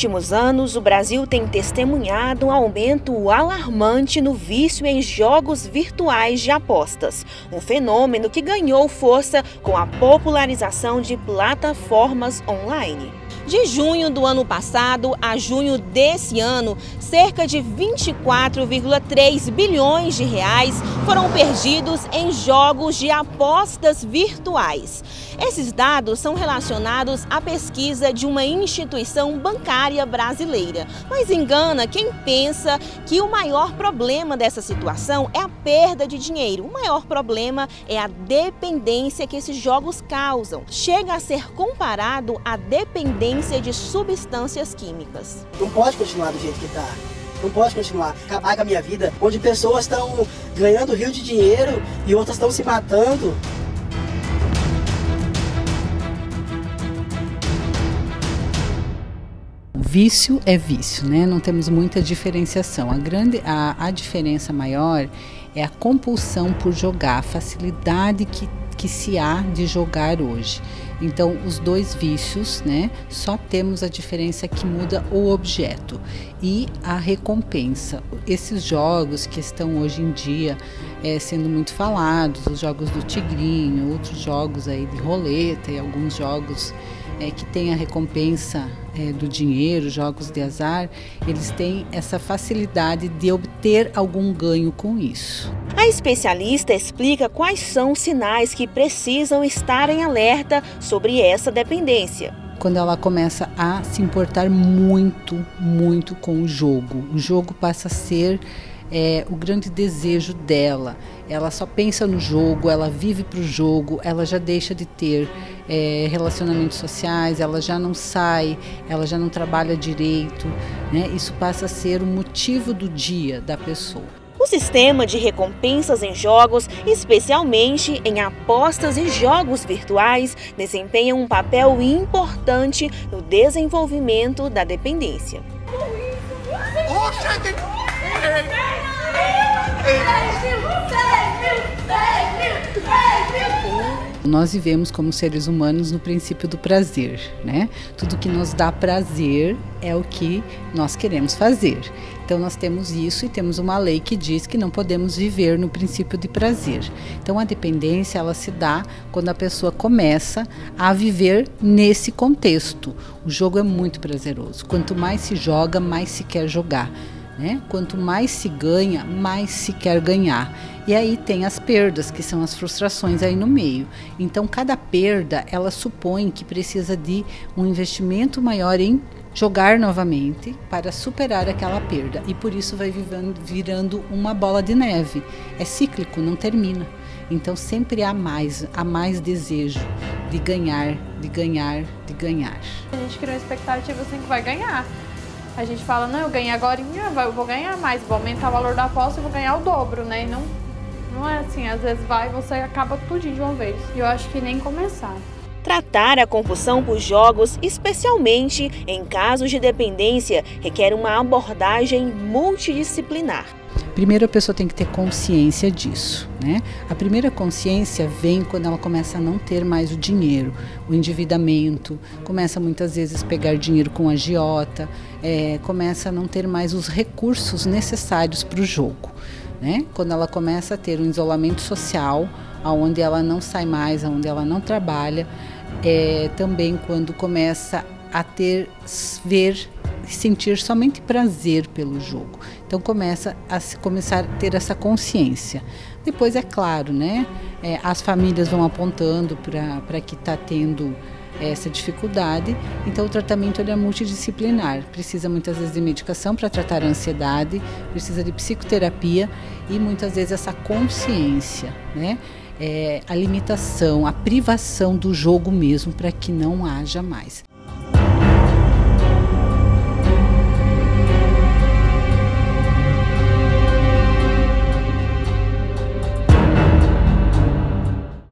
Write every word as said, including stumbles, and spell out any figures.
últimos anos, o Brasil tem testemunhado um aumento alarmante no vício em jogos virtuais de apostas, um fenômeno que ganhou força com a popularização de plataformas online. De junho do ano passado a junho desse ano, cerca de vinte e quatro vírgula três bilhões de reais foram perdidos em jogos de apostas virtuais. Esses dados são relacionados à pesquisa de uma instituição bancária brasileira. Mas engana quem pensa que o maior problema dessa situação é a perda de dinheiro. O maior problema é a dependência que esses jogos causam. Chega a ser comparado à dependência de substâncias químicas. Não pode continuar do jeito que está. Não pode continuar. Acabar com a minha vida, onde pessoas estão ganhando rio de dinheiro e outras estão se matando. Vício é vício, né? Não temos muita diferenciação. A, grande, a, a diferença maior é a compulsão por jogar, a facilidade que, que se há de jogar hoje. Então, os dois vícios, né? Só temos a diferença que muda o objeto e a recompensa. Esses jogos que estão hoje em dia é, sendo muito falados, os jogos do tigrinho, outros jogos aí de roleta e alguns jogos É, que tem a recompensa é, do dinheiro, jogos de azar, eles têm essa facilidade de obter algum ganho com isso. A especialista explica quais são os sinais que precisam estar em alerta sobre essa dependência. Quando ela começa a se importar muito, muito com o jogo, o jogo passa a ser É, o grande desejo dela, ela só pensa no jogo, ela vive para o jogo, ela já deixa de ter é, relacionamentos sociais, ela já não sai, ela já não trabalha direito, né? Isso passa a ser o motivo do dia da pessoa. O sistema de recompensas em jogos, especialmente em apostas e jogos virtuais, desempenha um papel importante no desenvolvimento da dependência. Nós vivemos como seres humanos no princípio do prazer, né? Tudo que nos dá prazer é o que nós queremos fazer. Então nós temos isso e temos uma lei que diz que não podemos viver no princípio de prazer. Então a dependência ela se dá quando a pessoa começa a viver nesse contexto. O jogo é muito prazeroso. Quanto mais se joga, mais se quer jogar. Né? Quanto mais se ganha, mais se quer ganhar. E aí tem as perdas, que são as frustrações aí no meio. Então cada perda, ela supõe que precisa de um investimento maior em jogar novamente para superar aquela perda. E por isso vai virando, virando uma bola de neve. É cíclico, não termina. Então sempre há mais, há mais desejo de ganhar, de ganhar, de ganhar. A gente cria uma expectativa assim que vai ganhar. A gente fala, não, eu ganhei agora, eu vou ganhar mais, vou aumentar o valor da aposta e vou ganhar o dobro, né? E não, não é assim, às vezes vai e você acaba tudinho de uma vez. E eu acho que nem começar. Tratar a compulsão por jogos, especialmente em casos de dependência, requer uma abordagem multidisciplinar. Primeiro a pessoa tem que ter consciência disso, né? A primeira consciência vem quando ela começa a não ter mais o dinheiro, o endividamento, começa muitas vezes a pegar dinheiro com agiota, é, começa a não ter mais os recursos necessários para o jogo, né? Quando ela começa a ter um isolamento social, onde ela não sai mais, onde ela não trabalha, é, também quando começa a ter, ver sentir somente prazer pelo jogo. Então começa a se, começar a ter essa consciência. Depois é claro, né? É, as famílias vão apontando para que está tendo essa dificuldade. Então o tratamento ele é multidisciplinar. Precisa muitas vezes de medicação para tratar a ansiedade, precisa de psicoterapia e muitas vezes essa consciência, né? É, a limitação, a privação do jogo mesmo para que não haja mais.